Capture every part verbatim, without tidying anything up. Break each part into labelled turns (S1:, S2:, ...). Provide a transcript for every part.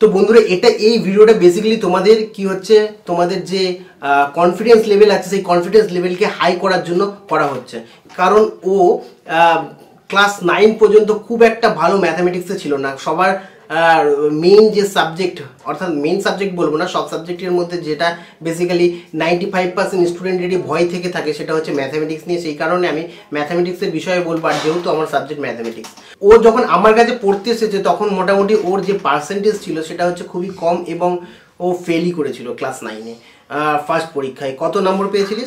S1: তো বন্ধুরা এটা এই ভিডিওটা বেসিক্যালি তোমাদের কি হচ্ছে, তোমাদের যে কনফিডেন্স লেভেল আছে সেই কনফিডেন্স লেভেলকে হাই করার জন্য করা হচ্ছে। কারণ ও ক্লাস নাইন পর্যন্ত খুব একটা ভালো ম্যাথামেটিক্সে ছিল না। সবার মেইন যে সাবজেক্ট, অর্থাৎ মেইন সাবজেক্ট বলবো না, সব সাবজেক্টের মধ্যে যেটা বেসিক্যালি নাইনটি ফাইভ পার্সেন্ট স্টুডেন্টেরই ভয় থেকে থাকে সেটা হচ্ছে ম্যাথামেটিক্স নিয়ে। সেই কারণে আমি ম্যাথামেটিক্সের বিষয়ে বলবো, আর যেহেতু আমার সাবজেক্ট ম্যাথামেটিক্স। ও যখন আমার কাছে পড়তে এসেছে তখন মোটামুটি ওর যে পার্সেন্টেজ ছিল সেটা হচ্ছে খুবই কম এবং ও ফেলই করেছিল ক্লাস নাইনে ফার্স্ট পরীক্ষায়। কত নম্বর পেয়েছিলিস?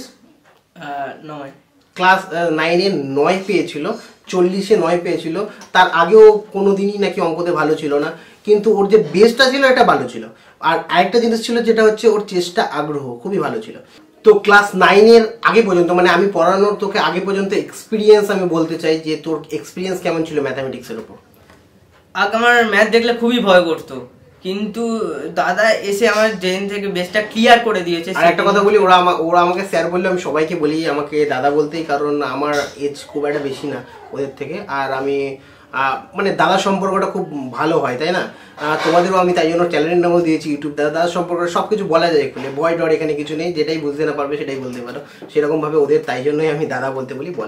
S2: নয়।
S1: ক্লাস নাইনে নয় পেয়েছিল, চল্লিশে নয় পেয়েছিল। তার আগেও কোনো দিনই নাকি অঙ্কতে ভালো ছিল না, কিন্তু ওর যে বেসটা ছিল এটা ভালো ছিল। আর আরেকটা জিনিস ছিল যেটা হচ্ছে ওর চেষ্টা, আগ্রহ খুবই ভালো ছিল। তো ক্লাস নাইনের আগে পর্যন্ত, মানে আমি পড়ানোর তোকে আগে পর্যন্ত এক্সপিরিয়েন্স আমি বলতে চাই যে তোর এক্সপিরিয়েন্স কেমন ছিল ম্যাথামেটিক্সের উপর?
S2: আগে আমার ম্যাথ দেখলে খুবই ভয় করতো, কিন্তু দাদা এসে আমার ব্রেন থেকে বেসটা ক্লিয়ার করে দিয়েছে।
S1: আর একটা কথা বলি, ওরা ওরা আমাকে স্যার বললে, আমি সবাইকে বলি আমাকে দাদা বলতেই, কারণ আমার এজ খুব একটা বেশি না ওদের থেকে। আর আমি মানে দাদার সম্পর্কটা খুব ভালো হয়, তাই না? তোমাদেরও আমি তাই জন্য চ্যানেলের নামও দিয়েছি ইউটিউব দাদা। দাদার সম্পর্কে সব কিছু বলা যায় খুলে, ভয় ডর এখানে কিছু নেই, যেটাই বুঝতে না পারবে সেটাই বলতে পারো। সেরকমভাবে ওদের তাই জন্যই আমি দাদা বলতে বলি। বল।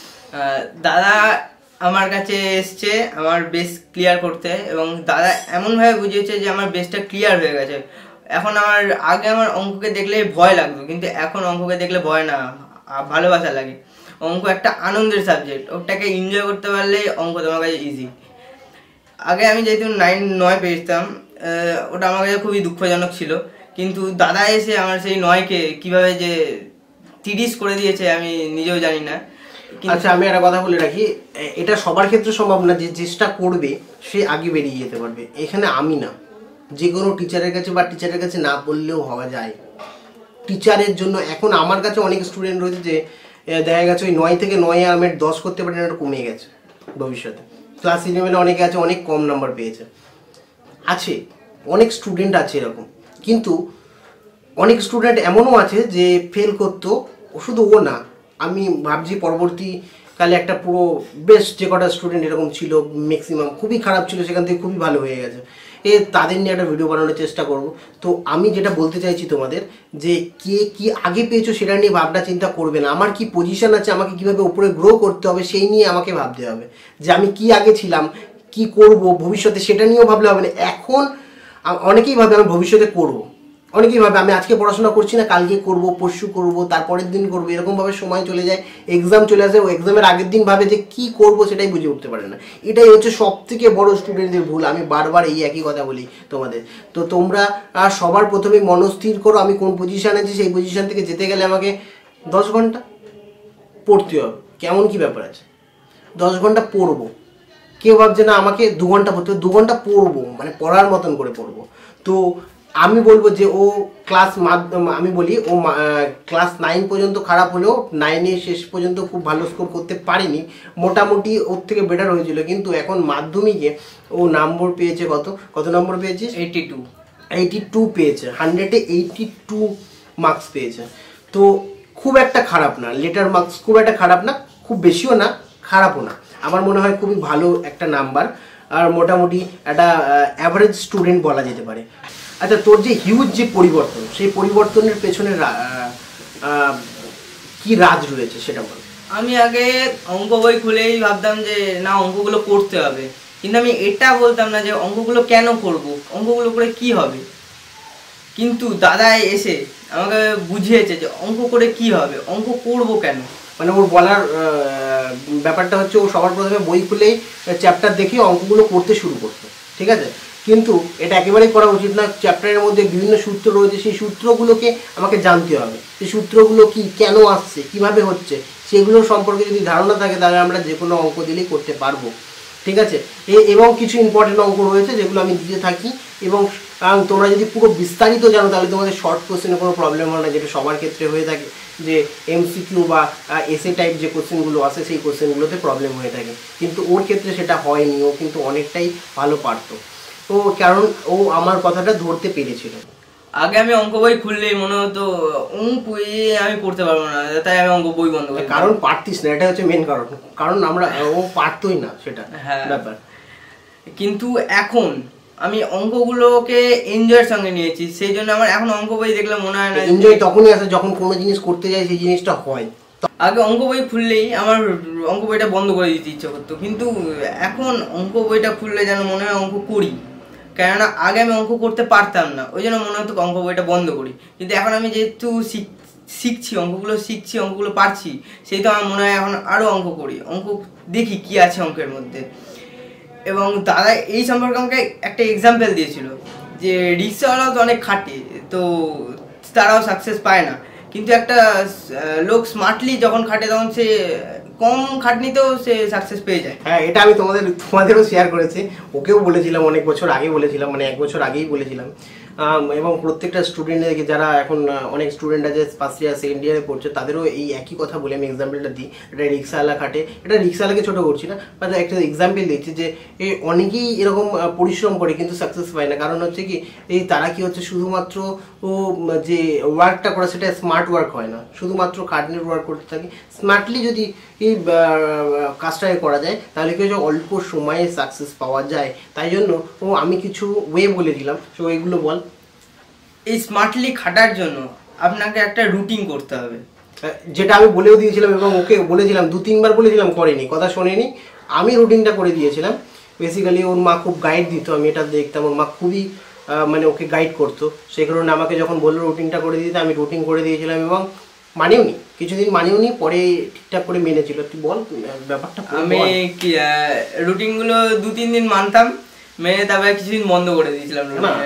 S2: দাদা আমার কাছে এসছে আমার বেস ক্লিয়ার করতে, এবং দাদা এমনভাবে বুঝিয়েছে যে আমার বেসটা ক্লিয়ার হয়ে গেছে। এখন আমার আগে আমার অঙ্ককে দেখলে ভয় লাগতো, কিন্তু এখন অঙ্ককে দেখলে ভয় না, ভালোবাসা লাগে। অঙ্ক একটা আনন্দের সাবজেক্ট, ওটাকে এনজয় করতে পারলে অঙ্ক তোমার কাছে ইজি। আগে আমি যেহেতু নাইন নয় পেয়েছিলাম, ওটা আমার কাছে খুবই দুঃখজনক ছিল, কিন্তু দাদা এসে আমার সেই নয়কে কিভাবে যে তিরিশ করে দিয়েছে আমি নিজেও জানি না।
S1: আচ্ছা, আমি একটা কথা বলে রাখি, এটা সবার ক্ষেত্রে সম্ভব না যে চেষ্টা করবে সে আগে বেরিয়ে যেতে পারবে। এখানে আমি না, যে কোনো টিচারের কাছে বা টিচারের কাছে না পড়লেও হওয়া যায়। টিচারের জন্য এখন আমার কাছে অনেক স্টুডেন্ট রয়েছে যে দেখা গেছে ওই নয় থেকে নয় আমি দশ করতে পারি না, এটা কমে গেছে ভবিষ্যতে। ক্লাস ইলেভেনে অনেকে আছে অনেক কম নাম্বার পেয়েছে, আছে অনেক স্টুডেন্ট আছে এরকম। কিন্তু অনেক স্টুডেন্ট এমনও আছে যে ফেল করতো, শুধু ও না, আমি ভাবছি পরবর্তীকালে একটা পুরো বেশ যে কটা স্টুডেন্ট এরকম ছিল, ম্যাক্সিমাম খুবই খারাপ ছিল, সেখান থেকে খুবই ভালো হয়ে গেছে। এ তাদের নিয়ে একটা ভিডিও বানানোর চেষ্টা করব। তো আমি যেটা বলতে চাইছি তোমাদের, যে কে কি আগে পেয়েছো সেটা নিয়ে ভাবনা চিন্তা করবে না। আমার কি পজিশন আছে, আমাকে কিভাবে উপরে গ্রো করতে হবে সেই নিয়ে আমাকে ভাবতে হবে। যে আমি কি আগে ছিলাম, কি করব ভবিষ্যতে, সেটা নিয়েও ভাবলে হবে না। এখন অনেকেই ভাবে আমি ভবিষ্যতে করব, অনেকেই ভাবে আমি আজকে পড়াশোনা করছি না, কালকে করব, পরশু করব, তারপরের দিন করবো, এরকমভাবে সময় চলে যায়, এক্সাম চলে আসে, ও এক্সামের আগের দিন ভাবে যে কি করব সেটাই বুঝে উঠতে পারে না। এটাই হচ্ছে সব থেকে বড় স্টুডেন্টদের ভুল। আমি বারবার এই একই কথা বলি তোমাদের। তো তোমরা সবার প্রথমে মনস্থির করো আমি কোন পজিশানে আছি, সেই পজিশান থেকে যেতে গেলে আমাকে দশ ঘন্টা পড়তে হবে। কেমন কি ব্যাপার আছে, দশ ঘন্টা পড়বো। কেউ ভাবছে না আমাকে দু ঘন্টা পড়তে হবে, দু ঘন্টা পড়বো, মানে পড়ার মতন করে পড়বো। তো আমি বলবো যে ও ক্লাস মাধ্যম আমি বলি ও ক্লাস নাইন পর্যন্ত খারাপ হলেও নাইনে শেষ পর্যন্ত খুব ভালো স্কোর করতে পারিনি, মোটামুটি ওর থেকে বেটার হয়েছিল। কিন্তু এখন মাধ্যমিকে ও নম্বর পেয়েছে, কত কত নম্বর পেয়েছিস?
S2: এইটি টু
S1: এইটি টু পেয়েছে, হান্ড্রেডে এইটি টু মার্কস পেয়েছে। তো খুব একটা খারাপ না, লেটার মার্কস খুব একটা খারাপ না, খুব বেশিও না, খারাপও না। আমার মনে হয় খুবই ভালো একটা নাম্বার, আর মোটামুটি একটা অ্যাভারেজ স্টুডেন্ট বলা যেতে পারে। আচ্ছা, তোর যে হিউজ যে পরিবর্তন, সেই পরিবর্তনের পেছনে কি রাজ রয়েছে সেটা বল।
S2: আমি আগে অঙ্ক বই খুলেই ভাবতাম যে না অঙ্কগুলো করতে হবে, কিন্তু আমি এটা বলতাম না যে অঙ্কগুলো কেন করব, অঙ্কগুলো করে কি হবে। কিন্তু দাদা এসে আমাকে বুঝিয়েছে যে অঙ্ক করে কি হবে, অঙ্ক করব কেন।
S1: মানে ওর বলার ব্যাপারটা হচ্ছে ও সবার প্রথমে বই খুলেই চ্যাপ্টার দেখে অঙ্কগুলো করতে শুরু করতো, ঠিক আছে? কিন্তু এটা একেবারেই করা উচিত না। চ্যাপ্টারের মধ্যে বিভিন্ন সূত্র রয়েছে, সেই সূত্রগুলোকে আমাকে জানতে হবে। সেই সূত্রগুলো কি, কেন আসছে, কিভাবে হচ্ছে, সেগুলো সম্পর্কে যদি ধারণা থাকে তাহলে আমরা যে কোনো অঙ্ক দিলেই করতে পারবো, ঠিক আছে? এবং কিছু ইম্পর্টেন্ট অঙ্ক রয়েছে যেগুলো আমি দিতে থাকি, এবং তোমরা যদি পুরো বিস্তারিত জানো তাহলে তোমাদের শর্ট কোশ্চেনে কোনো প্রবলেম হয় না, যেটা সবার ক্ষেত্রে হয়ে থাকে যে এমসিকিউ বা এসএ টাইপ যে কোশ্চেনগুলো আসে সেই কোশ্চেনগুলোতে প্রবলেম হয়ে থাকে। কিন্তু ওর ক্ষেত্রে সেটা হয়নি, ও কিন্তু অনেকটাই ভালো পারতো। তো কারণ ও আমার কথাটা ধরতে পেরেছিল।
S2: আগে আমি অঙ্ক বই খুললেই মনে হতো অঙ্ক আমি পড়তে পারবো না, তাই আমি অঙ্ক বই বন্ধ করি।
S1: কারণ পারতিস না, এটা হচ্ছে মেন কারণ, কারণ আমরা ও পারতোই না, সেটা ব্যাপার।
S2: কিন্তু এখন আমি অঙ্কগুলোকে এনজয়ের সঙ্গে নিয়েছি, সেই জন্য আমার এখন অঙ্ক বই দেখলে মনে হয় না।
S1: এনজয় তখনই আসে যখন কোনো জিনিস করতে যাই সেই জিনিসটা হয়।
S2: আগে অঙ্ক বই খুললেই আমার অঙ্ক বইটা বন্ধ করে দিতে ইচ্ছে করতো, কিন্তু এখন অঙ্ক বইটা খুললে যেন মনে হয় অঙ্ক করি, কেননা আগে আমি অঙ্ক করতে পারতাম না, ওই জন্য মনে হতো অঙ্ক বইটা বন্ধ করি। কিন্তু এখন আমি যেহেতু শিখছি, অঙ্কগুলো শিখছি, অঙ্কগুলো পারছি, সেই তো আমার মনে হয় এখন আরও অঙ্ক করি, অঙ্ক দেখি কি আছে অঙ্কের মধ্যে। এবং দাদা এই সম্পর্কে আমাকে একটা এক্সাম্পল দিয়েছিল যে রিক্সাওয়ালাও তো অনেক খাটে, তো তারাও সাকসেস পায় না, কিন্তু একটা লোক স্মার্টলি যখন খাটে তখন সে কম খাটনিতেও সে সাকসেস পেয়ে যায়।
S1: হ্যাঁ, এটা আমি তোমাদের তোমাদেরও শেয়ার করেছি, ওকেও বলেছিলাম, অনেক বছর আগে বলেছিলাম, মানে এক বছর আগেই বলেছিলাম। এবং প্রত্যেকটা স্টুডেন্টদেরকে, যারা এখন অনেক স্টুডেন্ট আছে ফার্স্ট ইয়ার সেকেন্ড ইয়ারে পড়ছে, তাদেরও এই একই কথা বলে আমি এক্সাম্পলটা দিই। এটা রিক্সাওয়ালা খাটে, এটা রিক্সাওয়ালাকে ছোটো করছি না, বাট একটা এক্সাম্পল দিচ্ছি যে এই অনেকেই এরকম পরিশ্রম করে কিন্তু সাকসেস পায় না। কারণ হচ্ছে কি, এই তারা কি হচ্ছে শুধুমাত্র ও যে ওয়ার্কটা করে সেটা স্মার্ট ওয়ার্ক হয় না, শুধুমাত্র খাটনির ওয়ার্ক করতে থাকে। স্মার্টলি যদি এই কাজটাকে করা যায় তাহলে কি হচ্ছে অল্প সময়ে সাকসেস পাওয়া যায়। তাই জন্য ও আমি কিছু ওয়ে বলে দিলাম, তো এইগুলো বল।
S2: এই স্মার্টলি খাটার জন্য আপনাকে একটা রুটিন করতে হবে,
S1: যেটা আমি বলেও দিয়েছিলাম এবং ওকে বলেছিলাম, দু তিনবার বলেছিলাম, করেনি, কথা শোনেনি। আমি রুটিনটা করে দিয়েছিলাম। বেসিক্যালি ওর মা খুব গাইড দিত, আমি এটা দেখতাম, ওর মা খুবই মানে ওকে গাইড করতো। সেই কারণে আমাকে যখন বললো রুটিনটা করে দিতে, আমি রুটিন করে দিয়েছিলাম এবং মানিও নি, কিছুদিন মানিও নি, পরে ঠিকঠাক করে মেনেছিল। তুই বল ব্যাপারটা।
S2: আমি কি রুটিনগুলো দু তিন দিন মানতাম, মেনে তারপরে কিছুদিন বন্ধ করে দিয়েছিলাম।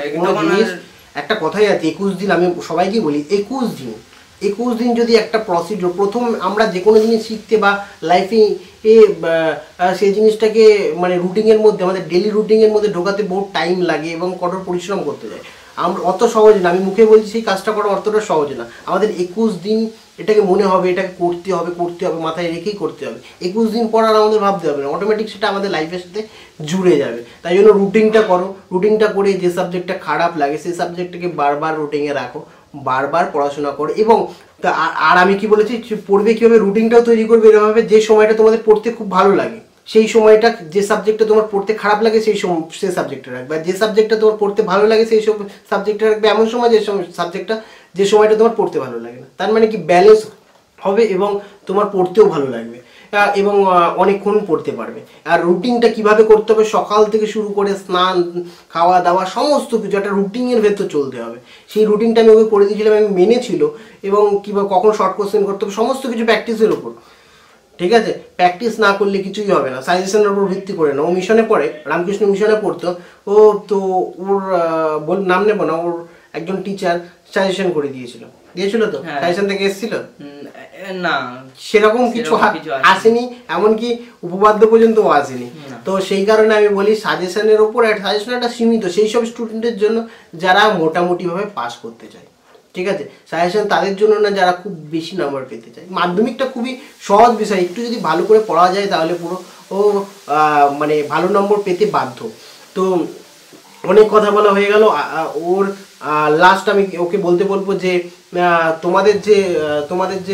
S1: একটা কথাই আছে, একুশ দিন, আমি সবাইকে বলি একুশ দিন একুশ দিন যদি একটা প্রসিডিওর, প্রথম আমরা যে কোনো জিনিস শিখতে বা লাইফে এ সেই জিনিসটাকে মানে রুটিনের মধ্যে, আমাদের ডেলি রুটিনের মধ্যে ঢোকাতে বহু টাইম লাগে এবং কঠোর পরিশ্রম করতে যায়। আমরা অত সহজ না, আমি মুখে বলছি সেই কাজটা করা অতটা সহজ না। আমাদের একুশ দিন এটাকে মনে হবে, এটাকে করতে হবে করতে হবে মাথায় রেখেই করতে হবে। একুশ দিন পর আর আমাদের ভাবতে হবে না, অটোমেটিক সেটা আমাদের লাইফের সাথে জুড়ে যাবে। তাই জন্য রুটিনটা করো, রুটিনটা করে যে সাবজেক্টটা খারাপ লাগে সেই সাবজেক্টটাকে বারবার রুটিনে রাখো, বারবার পড়াশোনা করো। এবং আর আমি কি বলেছি, পড়বে কীভাবে, রুটিনটাও তৈরি করবে এরকমভাবে যে সময়টা তোমাদের পড়তে খুব ভালো লাগে সেই সময়টা, যে সাবজেক্টটা তোমার পড়তে খারাপ লাগে সেই সময় সেই সাবজেক্টটা রাখবে, আর যে সাবজেক্টটা তোমার পড়তে ভালো লাগে সেই সব সাবজেক্টটা রাখবে এমন সময় যে সাবজেক্টটা যে সময়টা তোমার পড়তে ভালো লাগে না। তার মানে কি ব্যালেন্স হবে এবং তোমার পড়তেও ভালো লাগবে এবং অনেকক্ষণ পড়তে পারবে। আর রুটিনটা কিভাবে করতে হবে, সকাল থেকে শুরু করে স্নান, খাওয়া দাওয়া, সমস্ত কিছু একটা রুটিনের ভেতর চলতে হবে। সেই রুটিনটা আমি ওকে করে দিয়েছিলাম, আমি মেনেছিল। এবং কীভাবে কখন শর্ট কোশ্চেন করতে হবে সমস্ত কিছু প্র্যাকটিসের ওপর, ঠিক আছে? প্র্যাকটিস না করলে কিছুই হবে না, সাজেশনের উপর ভিত্তি করে না। ও মিশনে পড়ে, রামকৃষ্ণ মিশনে পড়তো ও, তো ওর বল নাম নেবো না, ওর একজন টিচার সাজেশন করে দিয়েছিল, দিয়েছিল তো সাজেশন থেকে এসেছিল
S2: না,
S1: সেরকম কিছু আসেনি, এমনকি উপপাদ্য পর্যন্ত আসেনি। তো সেই কারণে আমি বলি সাজেশনের উপর সাজেশন একটা সীমিত সেই সব স্টুডেন্টের জন্য যারা মোটামুটি ভাবে পাস করতে চায়, ঠিক আছে? সাজেশন তাদের জন্য না যারা খুব বেশি নাম্বার পেতে চায়। মাধ্যমিকটা খুবই সহজ বিষয়, একটু যদি ভালো করে পড়া যায় তাহলে পুরো ও মানে ভালো নম্বর পেতে বাধ্য। তো অনেক কথা বলা হয়ে গেল। ওর লাস্ট আমি ওকে বলতে বলবো যে তোমাদের যে তোমাদের যে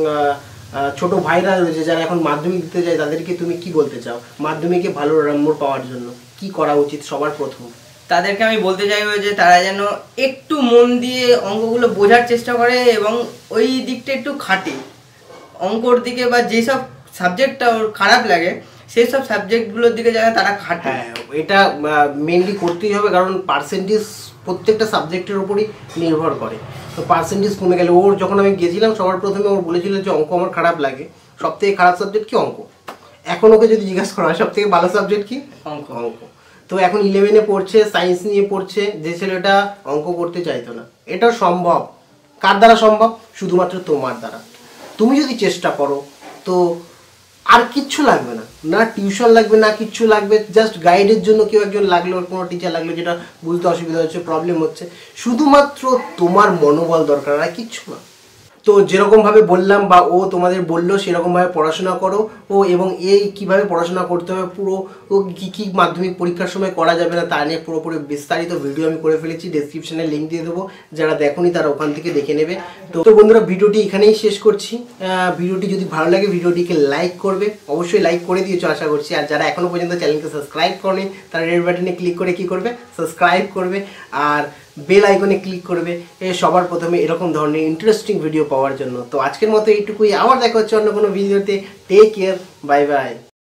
S1: ছোট ভাইরা রয়েছে যারা এখন মাধ্যমিক দিতে যায় তাদেরকে তুমি কি বলতে চাও, মাধ্যমিকে ভালো নম্বর পাওয়ার জন্য কি করা উচিত সবার প্রথম?
S2: তাদেরকে আমি বলতে চাইবো যে তারা যেন একটু মন দিয়ে অঙ্কগুলো বোঝার চেষ্টা করে এবং ওই দিকটা একটু খাটে, অঙ্কর দিকে বা যেসব সাবজেক্টটা ওর খারাপ লাগে সেই সব সাবজেক্টগুলোর দিকে যেন তারা খাটে।
S1: হ্যাঁ, এটা মেনলি করতেই হবে, কারণ পার্সেন্টেজ প্রত্যেকটা সাবজেক্টের উপরই নির্ভর করে। তো পার্সেন্টেজ কমে গেলে, ওর যখন আমি গেছিলাম সবার প্রথমে ওর বলেছিল যে অঙ্ক আমার খারাপ লাগে, সব থেকে খারাপ সাবজেক্ট কি অঙ্ক। এখন ওকে যদি জিজ্ঞাসা করা হয় সব থেকে ভালো সাবজেক্ট কি,
S2: অঙ্ক।
S1: অঙ্ক তো এখন ইলেভেনে পড়ছে, সায়েন্স নিয়ে পড়ছে, যে ছেলেটা অঙ্ক করতে চাইতো না। এটা সম্ভব, কার দ্বারা সম্ভব? শুধুমাত্র তোমার দ্বারা। তুমি যদি চেষ্টা করো তো আর কিচ্ছু লাগবে না, না টিউশন লাগবে না কিচ্ছু লাগবে, জাস্ট গাইডের জন্য কেউ একজন লাগলো, কোনো টিচার লাগলো যেটা বুঝতে অসুবিধা হচ্ছে, প্রবলেম হচ্ছে, শুধুমাত্র তোমার মনোবল দরকার, আর কিচ্ছু না। তো যেরকমভাবে বললাম বা ও তোমাদের বললো সেরকমভাবে পড়াশোনা করো ও, এবং এই কিভাবে পড়াশোনা করতে হবে পুরো ও কী কী মাধ্যমিক পরীক্ষার সময় করা যাবে না তা নিয়ে পুরোপুরি বিস্তারিত ভিডিও আমি করে ফেলেছি, ডেসক্রিপশনে লিঙ্ক দিয়ে দেবো, যারা দেখোনি তারা ওখান থেকে দেখে নেবে। তো তো বন্ধুরা ভিডিওটি এখানেই শেষ করছি। ভিডিওটি যদি ভালো লাগে ভিডিওটিকে লাইক করবে, অবশ্যই লাইক করে দিয়েছো আশা করছি। আর যারা এখনও পর্যন্ত চ্যানেলকে সাবস্ক্রাইব করেনি তারা রেড বাটনে ক্লিক করে কি করবে, সাবস্ক্রাইব করবে আর বেল আইকনে ক্লিক করবে এ সবার প্রথমে এরকম ধরনের ইন্টারেস্টিং ভিডিও পাওয়ার জন্য। তো আজকের মতো এইটুকুই, আবার দেখা হচ্ছে অন্য কোনো ভিডিওতে। Take care, bye by.